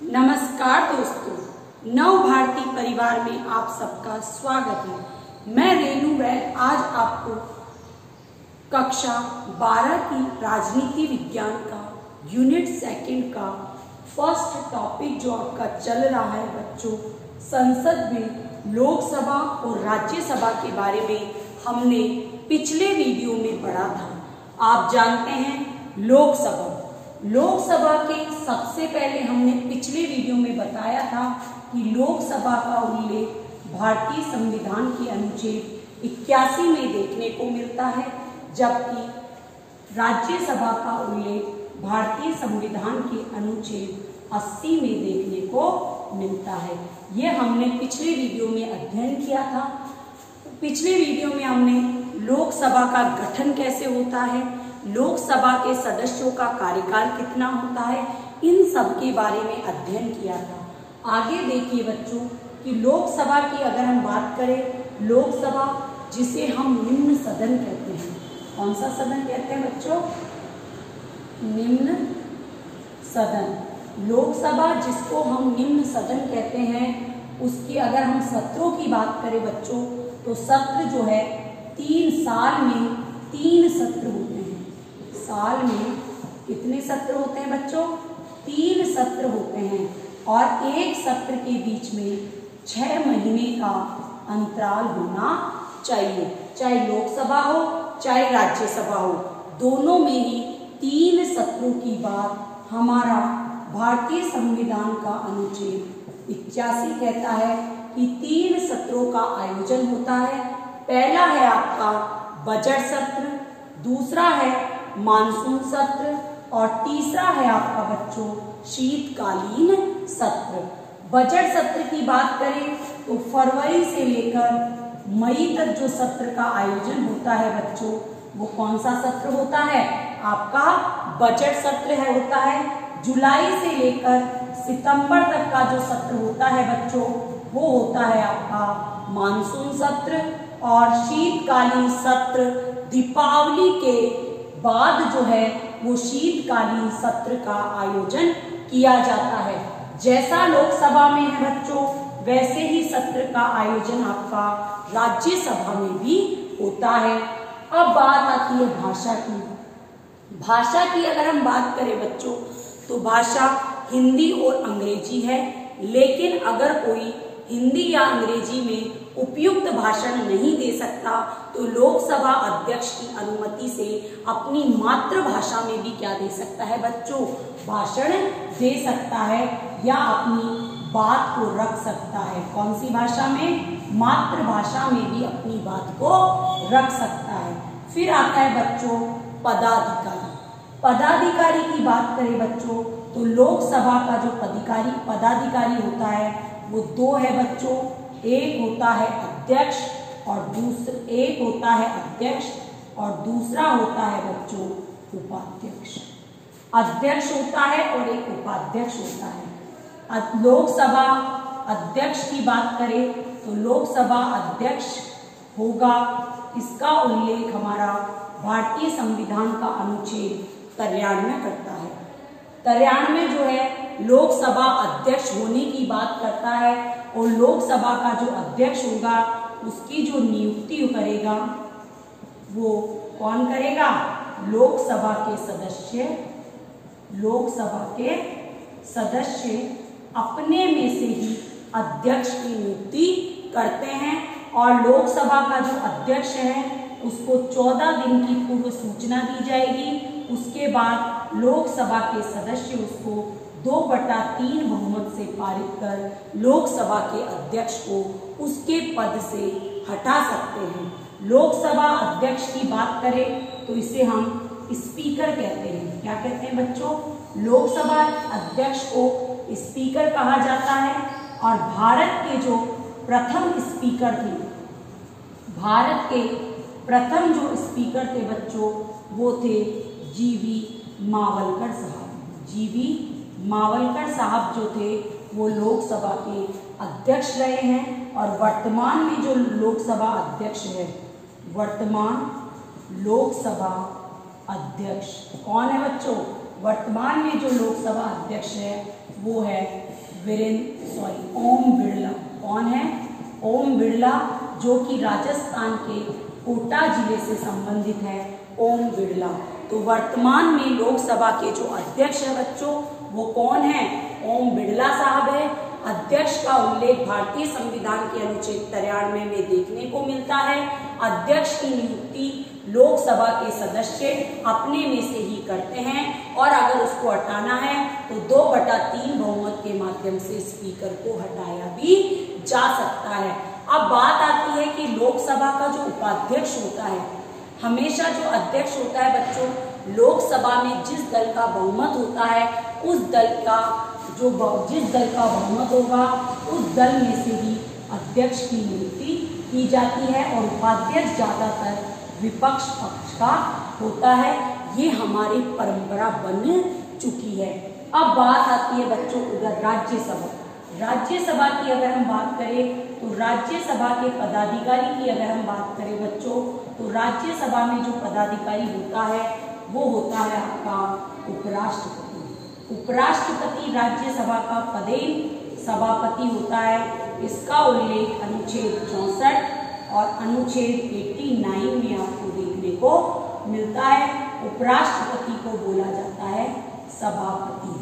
नमस्कार दोस्तों, नव भारती परिवार में आप सबका स्वागत है। मैं रेनू वैद आज आपको कक्षा 12 की राजनीति विज्ञान का यूनिट 2 का फर्स्ट टॉपिक जो आपका चल रहा है बच्चों, संसद में लोकसभा और राज्यसभा के बारे में हमने पिछले वीडियो में पढ़ा था। आप जानते हैं लोकसभा के सबसे पहले हमने पिछले वीडियो में बताया था कि लोकसभा का उल्लेख भारतीय संविधान के अनुच्छेद 81 में देखने को मिलता है, जबकि राज्यसभा का उल्लेख भारतीय संविधान के अनुच्छेद 80 में देखने को मिलता है। यह हमने पिछले वीडियो में अध्ययन किया था। पिछले वीडियो में हमने लोकसभा का गठन कैसे होता है, लोकसभा के सदस्यों का कार्यकाल कितना होता है, इन सब के बारे में अध्ययन किया था। आगे देखिए बच्चों कि लोकसभा की अगर हम बात करें, लोकसभा जिसे हम निम्न सदन कहते हैं, कौन सा सदन कहते हैं बच्चों? निम्न सदन। लोकसभा जिसको हम निम्न सदन कहते हैं, उसकी अगर हम सत्रों की बात करें बच्चों, तो सत्र जो है 3 साल में 3 सत्र होते हैं। साल में कितने सत्र होते हैं बच्चों? 3 सत्र होते हैं और एक सत्र के बीच में 6 महीने का अंतराल होना चाहिए। चाहे लोकसभा हो चाहे राज्यसभा हो, दोनों में ही 3 सत्रों की बात हमारा भारतीय संविधान का अनुच्छेद 81 कहता है कि 3 सत्रों का आयोजन होता है। पहला है आपका बजट सत्र, दूसरा है मानसून सत्र और तीसरा है आपका बच्चों शीतकालीन सत्र। बजट सत्र की बात करें तो फरवरी से लेकर मई तक जो सत्र का आयोजन होता है बच्चों, वो कौन सा सत्र होता है? आपका बजट सत्र होता है। जुलाई से लेकर सितंबर तक का जो सत्र होता है बच्चों, वो होता है आपका मानसून सत्र। और शीतकालीन सत्र दीपावली के बाद जो है वो शीतकालीन सत्र का आयोजन किया जाता है। जैसा लोकसभा में है बच्चों, वैसे ही सत्र का आयोजन आपका राज्यसभा में भी होता है। अब बात आती है भाषा की। भाषा की अगर हम बात करें बच्चों, तो भाषा हिंदी और अंग्रेजी है, लेकिन अगर कोई हिंदी या अंग्रेजी में उपयुक्त भाषण नहीं दे सकता तो लोकसभा अध्यक्ष की अनुमति से अपनी मातृभाषा में भी क्या दे सकता है बच्चों? भाषण दे सकता है या अपनी बात को रख सकता है। कौन सी भाषा में? मातृभाषा में भी अपनी बात को रख सकता है। फिर आता है बच्चों पदाधिकारी। पदाधिकारी की बात करें बच्चों, तो लोकसभा का जो पदाधिकारी होता है वो 2 है बच्चों। एक होता है अध्यक्ष और दूसरा होता है बच्चों उपाध्यक्ष। अध्यक्ष होता है और एक उपाध्यक्ष होता है। लोकसभा अध्यक्ष की बात करें तो लोकसभा अध्यक्ष होगा, इसका उल्लेख हमारा भारतीय संविधान का अनुच्छेद 93 करता है। 93 जो है लोकसभा अध्यक्ष होने की बात करता है और लोकसभा का जो अध्यक्ष होगा उसकी जो नियुक्ति करेगा वो कौन करेगा? लोकसभा के सदस्य अपने में से ही अध्यक्ष की नियुक्ति करते हैं और लोकसभा का जो अध्यक्ष है उसको 14 दिन की पूर्व सूचना दी जाएगी। उसके बाद लोकसभा के सदस्य उसको 2/3 बहुमत से पारित कर लोकसभा के अध्यक्ष को उसके पद से हटा सकते हैं। लोकसभा अध्यक्ष की बात करें तो इसे हम स्पीकर कहते हैं। क्या कहते हैं बच्चों? लोकसभा अध्यक्ष को स्पीकर कहा जाता है। और भारत के जो प्रथम स्पीकर थे, बच्चों वो थे जीवी मावलकर साहब। जीवी मावलकर साहब जो थे वो लोकसभा के अध्यक्ष रहे हैं और वर्तमान में जो लोकसभा अध्यक्ष है, वर्तमान लोकसभा अध्यक्ष कौन है बच्चों? वर्तमान में जो लोकसभा अध्यक्ष है वो है ओम बिड़ला। कौन है? ओम बिड़ला, जो कि राजस्थान के कोटा जिले से संबंधित है। ओम बिड़ला। तो वर्तमान में लोकसभा के जो अध्यक्ष है बच्चों वो कौन है? ओम बिड़ला साहब है। अध्यक्ष का उल्लेख भारतीय संविधान के अनुच्छेद 93 में देखने को मिलता है। अध्यक्ष की नियुक्ति लोकसभा के सदस्य अपने में से ही करते हैं और अगर उसको हटाना है तो 2/3 बहुमत के माध्यम से स्पीकर को हटाया भी जा सकता है। अब बात आती है कि लोकसभा का जो उपाध्यक्ष होता है, हमेशा जो अध्यक्ष होता है बच्चों, लोकसभा में जिस दल का बहुमत होता है उस दल का जिस दल का बहुमत होगा उस दल में से ही अध्यक्ष की नियुक्ति की जाती है और उपाध्यक्ष ज्यादातर विपक्ष पक्ष का होता है। ये हमारी परंपरा बन चुकी है। अब बात आती है बच्चों उधर राज्यसभा। राज्यसभा की अगर हम बात करें तो राज्यसभा के पदाधिकारी की अगर हम बात करें बच्चों तो राज्यसभा में जो पदाधिकारी होता है वो होता है आपका उपराष्ट्रपति। उपराष्ट्रपति राज्यसभा का पदेन सभापति होता है। इसका उल्लेख अनुच्छेद 64 और अनुच्छेद 89 में आपको देखने को मिलता है। उपराष्ट्रपति को बोला जाता है सभापति।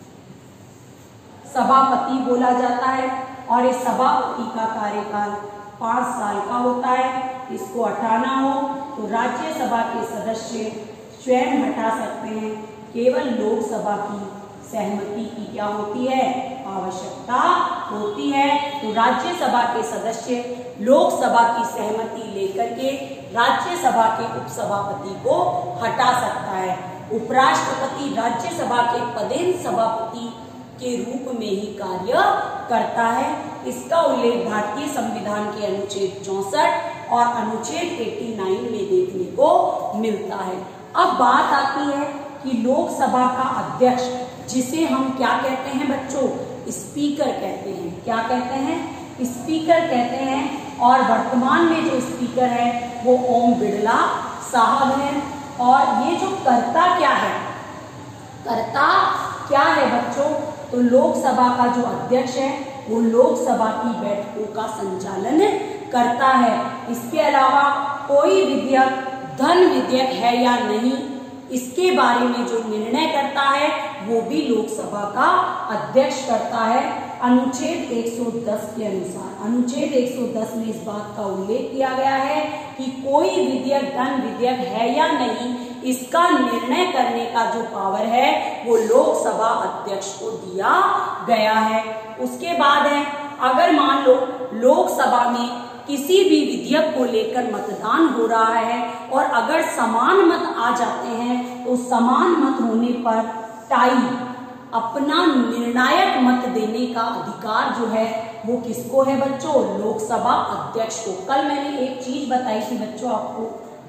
सभापति बोला जाता है और इस सभापति का कार्यकाल 5 साल का होता है। इसको हटाना हो तो राज्यसभा के सदस्य स्वयं हटा सकते हैं। केवल लोकसभा की सहमति की क्या होती है? आवश्यकता होती है। तो राज्यसभा के सदस्य लोकसभा की सहमति लेकर के राज्यसभा के उपसभापति को हटा सकता है। उपराष्ट्रपति राज्यसभा के पदेन सभापति के रूप में ही कार्य करता है। इसका उल्लेख भारतीय संविधान के अनुच्छेद 64 और अनुच्छेद 89 में देखने को मिलता है। अब बात आती है कि लोकसभा का अध्यक्ष, जिसे हम क्या कहते हैं बच्चों? स्पीकर कहते हैं। क्या कहते हैं? स्पीकर कहते हैं। और वर्तमान में जो स्पीकर है वो ओम बिड़ला साहब हैं। और ये जो कर्ता क्या है? कर्ता क्या है बच्चों? तो लोकसभा का जो अध्यक्ष है वो लोकसभा की बैठकों का संचालन करता है। इसके अलावा कोई विधेयक धन विधेयक है या नहीं, इसके बारे में जो निर्णय करता है वो भी लोकसभा का अध्यक्ष करता है। अनुच्छेद 110 के अनुसार, अनुच्छेद 110 में इस बात का उल्लेख किया गया है कि कोई विधेयक धन विधेयक है या नहीं, इसका निर्णय करने का जो पावर है वो लोकसभा अध्यक्ष को दिया गया है। उसके बाद है, अगर मान लो लोकसभा में किसी भी विधेयक को लेकर मतदान हो रहा है और अगर समान मत आ जाते हैं तो समान मत होने पर टाई अपना निर्णायक मत देने का अधिकार जो है वो किसको है बच्चों? लोकसभा अध्यक्ष को। कल मैंने एक चीज बताई थी बच्चों आपको,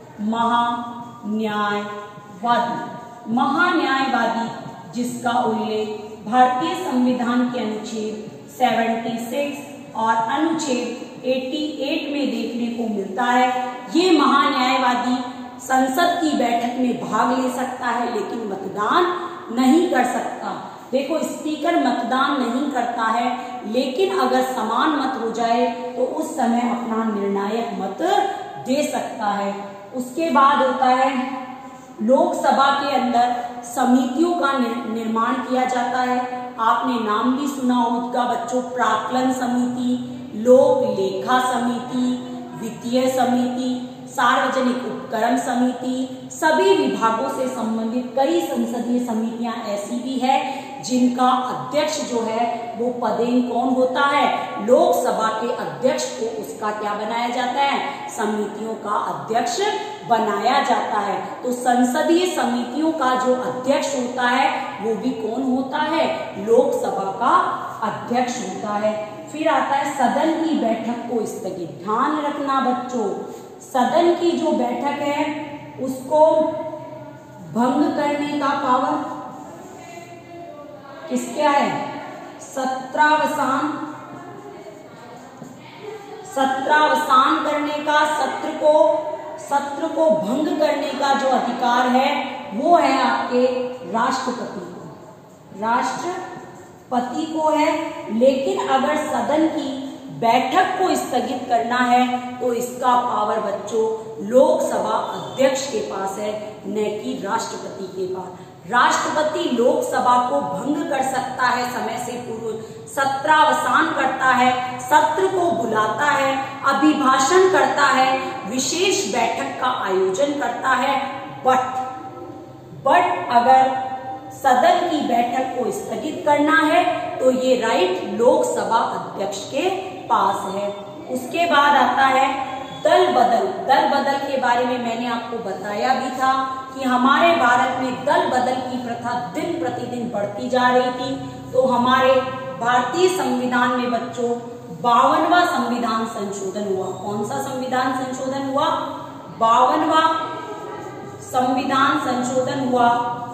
महान्यायवादी। महान्यायवादी जिसका उल्लेख भारतीय संविधान के अनुच्छेद 76 और अनुच्छेद 88 में देखने को मिलता है। ये महान्यायवादी संसद की बैठक में भाग ले सकता है लेकिन मतदान नहीं कर सकता। देखो, स्पीकर मतदान नहीं करता है लेकिन अगर समान मत हो जाए तो उस समय अपना निर्णायक मत दे सकता है। उसके बाद होता है, लोकसभा के अंदर समितियों का निर्माण किया जाता है। आपने नाम भी सुना होगा बच्चों, प्राक्कलन समिति, लोक लेखा समिति, वित्तीय समिति, सार्वजनिक उपक्रम समिति। सभी विभागों से संबंधित कई संसदीय समितियां ऐसी भी है जिनका अध्यक्ष जो है वो पदेन कौन होता है? लोकसभा के अध्यक्ष को उसका क्या बनाया जाता है? समितियों का अध्यक्ष बनाया जाता है। तो संसदीय समितियों का जो अध्यक्ष होता है वो भी कौन होता है? लोकसभा का अध्यक्ष होता है। फिर आता है सदन की बैठक को स्थगित। ध्यान रखना बच्चों, सदन की जो बैठक है उसको भंग करने का पावर किसका है? सत्रावसान करने का, सत्र को भंग करने का जो अधिकार है वो है आपके राष्ट्रपति को है। लेकिन अगर सदन की बैठक को स्थगित करना है तो इसका पावर बच्चों लोकसभा अध्यक्ष के पास है, न कि राष्ट्रपति के पास। राष्ट्रपति लोकसभा को भंग कर सकता है समय से पूर्व, सत्रावसान करता है, सत्र को बुलाता है, अभिभाषण करता है, विशेष बैठक का आयोजन करता है। बट अगर सदन की बैठक को स्थगित करना है तो ये राइट लोकसभा अध्यक्ष के पास है। उसके बाद आता है दल बदल के बारे में मैंने आपको बताया भी था कि हमारे भारत में दल बदल की प्रथा दिन प्रतिदिन बढ़ती जा रही थी। तो हमारे भारतीय संविधान में बच्चों 52वां संविधान संशोधन हुआ। कौन सा संविधान संशोधन हुआ? 52वां संविधान संशोधन हुआ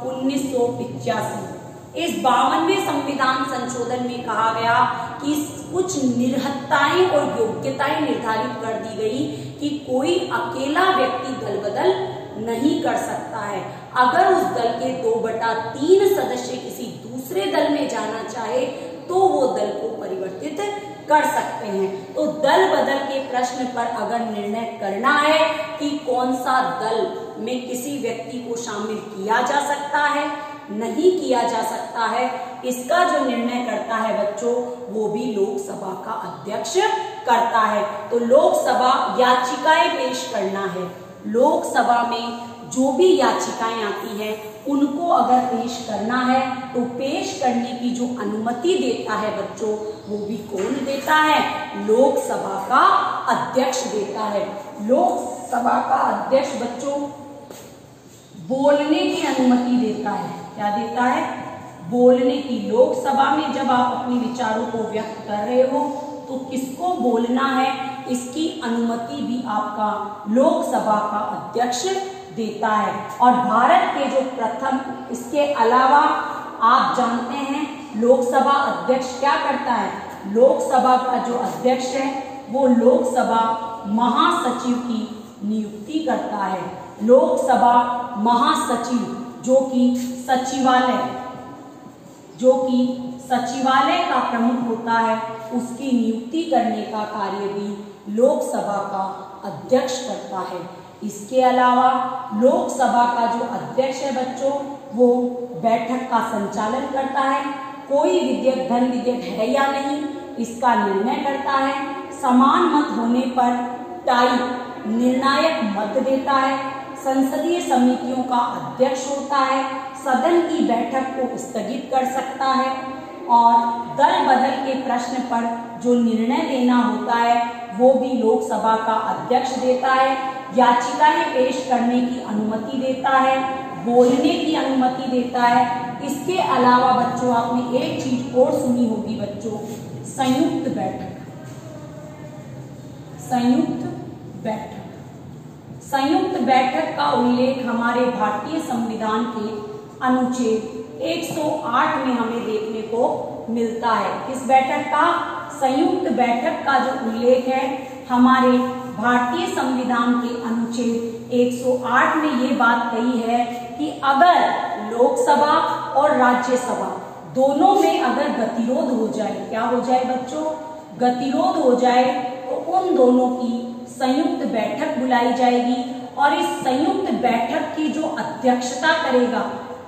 1985। इस 52वें संविधान संशोधन में कहा गया कि कुछ निर्हत्ताएं और योग्यताएं निर्धारित कर दी गई कि कोई अकेला व्यक्ति दल बदल नहीं कर सकता है। अगर उस दल के 2/3 सदस्य किसी दूसरे दल में जाना चाहे तो वो दल को परिवर्तित कर सकते हैं। तो दल बदल के प्रश्न पर अगर निर्णय करना है कि कौन सा दल में किसी व्यक्ति को शामिल किया जा सकता है, नहीं किया जा सकता है, इसका जो निर्णय करता है बच्चों वो भी लोकसभा का अध्यक्ष करता है। तो लोकसभा याचिकाएं पेश करना है। लोकसभा में जो भी याचिकाएं आती हैं उनको अगर पेश करना है तो पेश करने की जो अनुमति देता है बच्चों वो भी कौन देता है? लोकसभा का अध्यक्ष देता है। लोकसभा का अध्यक्ष बच्चों बोलने की अनुमति देता है। क्या देता है? बोलने की। लोकसभा में जब आप अपने विचारों को व्यक्त कर रहे हो तो किसको बोलना है इसकी अनुमति भी आपका लोकसभा का अध्यक्ष देता है। और भारत के जो प्रथम, इसके अलावा आप जानते हैं लोकसभा अध्यक्ष क्या करता है? लोकसभा का जो अध्यक्ष है वो लोकसभा महासचिव की नियुक्ति करता है। लोकसभा महासचिव जो कि सचिवालय का प्रमुख होता है, उसकी नियुक्ति करने का कार्य भी लोकसभा का अध्यक्ष करता है। इसके अलावा लोकसभा का जो अध्यक्ष है बच्चों वो बैठक का संचालन करता है। कोई विधेयक धन विधेयक है या नहीं इसका निर्णय करता है। समान मत होने पर टाई निर्णायक मत देता है। संसदीय समितियों का अध्यक्ष होता है। सदन की बैठक को स्थगित कर सकता है और दल बदल के प्रश्न पर जो निर्णय देना होता है वो भी लोकसभा का अध्यक्ष देता है। याचिकाएं पेश करने की अनुमति देता है, बोलने की अनुमति देता है। इसके अलावा बच्चों आपने एक चीज और सुनी होगी बच्चों, संयुक्त बैठक। संयुक्त बैठक का उल्लेख हमारे भारतीय संविधान के अनुच्छेद 108 में हमें देखने को मिलता है। इस बैठक का, संयुक्त बैठक का जो उल्लेख है हमारे भारतीय संविधान के अनुच्छेद 108 में ये बात कही है कि अगर लोकसभा और राज्यसभा दोनों में अगर गतिरोध हो जाए, क्या हो जाए बच्चों? गतिरोध हो जाए तो उन दोनों की संयुक्त बैठक बुलाई जाएगी और इस संयुक्त बैठक की जो अध्यक्षता करेगा,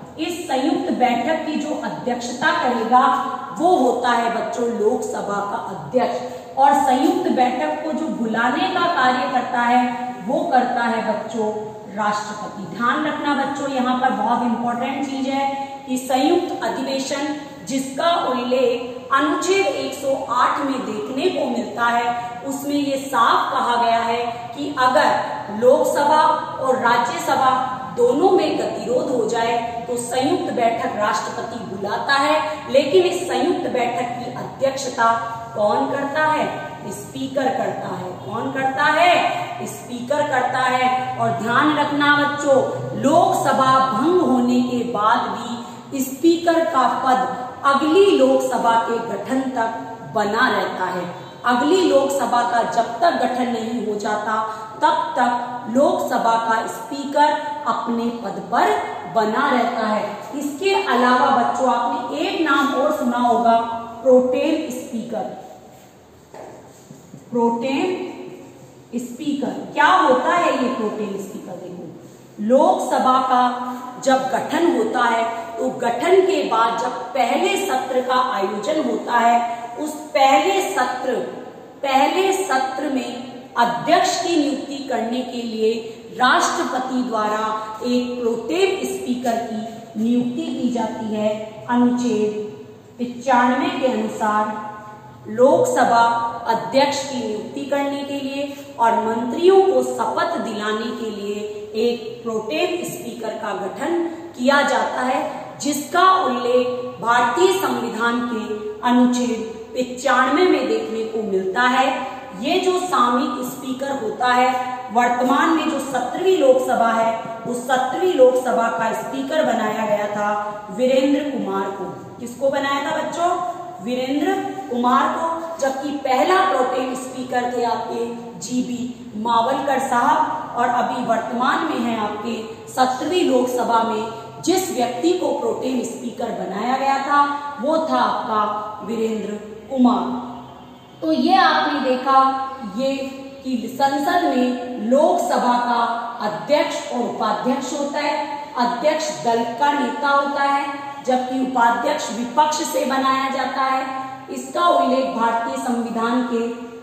वो होता है बच्चों लोकसभा का अध्यक्ष। और संयुक्त बैठक को जो बुलाने का कार्य करता है वो करता है बच्चों राष्ट्रपति। ध्यान रखना बच्चों, यहाँ पर बहुत इंपॉर्टेंट चीज है कि संयुक्त अधिवेशन जिसका उल्लेख अनुच्छेद 108 में देखने को मिलता है उसमें ये साफ कहा गया है कि अगर लोकसभा और राज्यसभा दोनों में गतिरोध हो जाए तो संयुक्त बैठक राष्ट्रपति बुलाता है, लेकिन इस संयुक्त बैठक की अध्यक्षता कौन करता है? स्पीकर करता है। कौन करता है? स्पीकर करता है। और ध्यान रखना बच्चों, लोकसभा भंग होने के बाद भी स्पीकर का पद अगली लोकसभा के गठन तक बना रहता है। अगली लोकसभा का जब तक गठन नहीं हो जाता तब तक लोकसभा का स्पीकर अपने पद पर बना रहता है। इसके अलावा बच्चों आपने एक नाम और सुना होगा, प्रोटेम स्पीकर। प्रोटेम स्पीकर क्या होता है? ये प्रोटेम स्पीकर देखो, लोकसभा का जब गठन होता है तो गठन के बाद जब पहले सत्र का आयोजन होता है, उस पहले सत्र में अध्यक्ष की नियुक्ति करने के लिए राष्ट्रपति द्वारा एक प्रोटेम स्पीकर की नियुक्ति की जाती है। अनुच्छेद 95 के अनुसार लोकसभा अध्यक्ष की नियुक्ति करने के लिए और मंत्रियों को शपथ दिलाने के लिए एक प्रोटेम स्पीकर का गठन किया जाता है, जिसका उल्लेख भारतीय संविधान के अनुच्छेद 95 में देखने को मिलता है। ये जो सामयिक स्पीकर होता है, वर्तमान में जो 17वीं लोकसभा है, उस 17वीं लोकसभा का स्पीकर बनाया गया था वीरेंद्र कुमार को। किसको बनाया था बच्चों? वीरेंद्र कुमार को। जबकि पहला प्रोटेम स्पीकर थे आपके जीबी मावलकर साहब, और अभी वर्तमान में है आपके 17वीं लोकसभा में जिस व्यक्ति को प्रोटेम स्पीकर बनाया गया था वो था आपका वीरेंद्र कुमार। तो ये आपने देखा ये कि संसद में लोकसभा का अध्यक्ष और उपाध्यक्ष होता है। अध्यक्ष दल का नेता होता है, जबकि उपाध्यक्ष विपक्ष से बनाया जाता है। इसका उल्लेख भारतीय संविधान के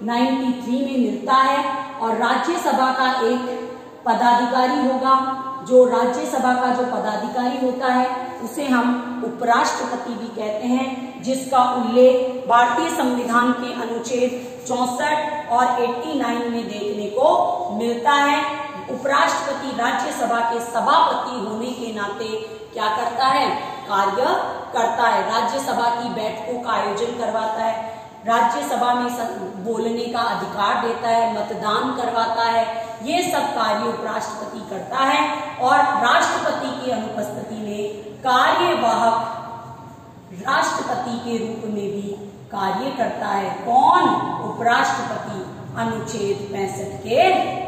93 में मिलता है। और राज्यसभा का एक पदाधिकारी होगा, जो राज्यसभा का जो पदाधिकारी होता है उसे हम उपराष्ट्रपति भी कहते हैं, जिसका उल्लेख भारतीय संविधान के अनुच्छेद 64 और 89 में देखने को मिलता है। उपराष्ट्रपति राज्यसभा के सभापति होने के नाते क्या करता है? कार्य करता है। राज्यसभा की बैठकों का आयोजन करवाता है, राज्यसभा में बोलने का अधिकार देता है, मतदान करवाता है। ये सब कार्य उपराष्ट्रपति करता है। और राष्ट्रपति की अनुपस्थिति में कार्यवाहक राष्ट्रपति के रूप में भी कार्य करता है। कौन? उपराष्ट्रपति। अनुच्छेद 65 के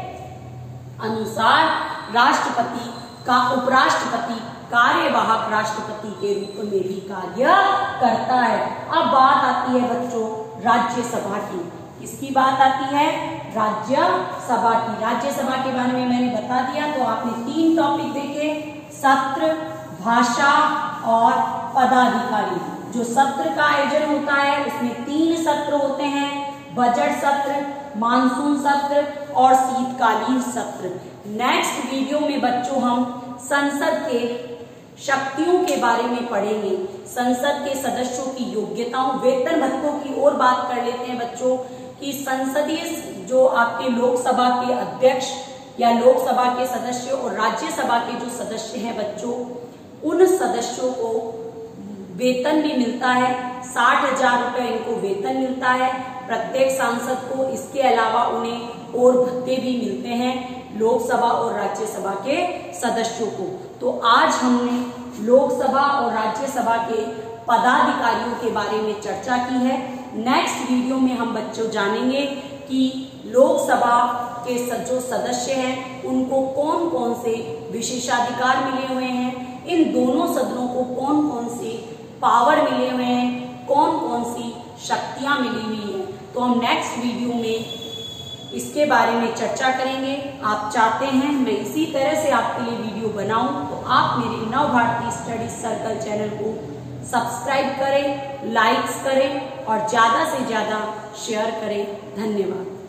अनुसार राष्ट्रपति का उपराष्ट्रपति कार्यवाहक राष्ट्रपति के रूप में भी कार्य करता है। अब बात आती है बच्चों राज्यसभा की। किसकी बात आती है? राज्यसभा की। राज्यसभा के बारे में मैंने बता दिया। तो आपने 3 टॉपिक देखे, सत्र, भाषा और पदाधिकारी। जो सत्र का आयोजन होता है उसमें 3 सत्र होते हैं, बजट सत्र, मानसून सत्र और शीतकालीन सत्र। नेक्स्ट वीडियो में बच्चों हम संसद के शक्तियों के बारे में पढ़ेंगे, संसद के सदस्यों की योग्यताओं, वेतन भत्तों की ओर बात कर लेते हैं बच्चों कि संसदीय जो आपके लोकसभा के अध्यक्ष या लोकसभा के सदस्य और राज्यसभा के जो सदस्य हैं बच्चों, उन सदस्यों को वेतन भी मिलता है। 60,000 रुपये इनको वेतन मिलता है प्रत्येक सांसद को। इसके अलावा उन्हें और भत्ते भी मिलते हैं लोकसभा और राज्यसभा के सदस्यों को। तो आज हमने लोकसभा और राज्यसभा के पदाधिकारियों के बारे में चर्चा की है। नेक्स्ट वीडियो में हम बच्चों जानेंगे कि लोकसभा के जो सदस्य हैं उनको कौन कौन से विशेषाधिकार मिले हुए हैं, इन दोनों सदनों को कौन कौन से पावर मिले हुए हैं, कौन कौन सी शक्तियां मिली हुई हैं। तो हम नेक्स्ट वीडियो में इसके बारे में चर्चा करेंगे। आप चाहते हैं मैं इसी तरह से आपके लिए वीडियो बनाऊं तो आप मेरे Nav Bharti study circle channel को सब्सक्राइब करें, लाइक्स करें और ज्यादा से ज्यादा शेयर करें। धन्यवाद।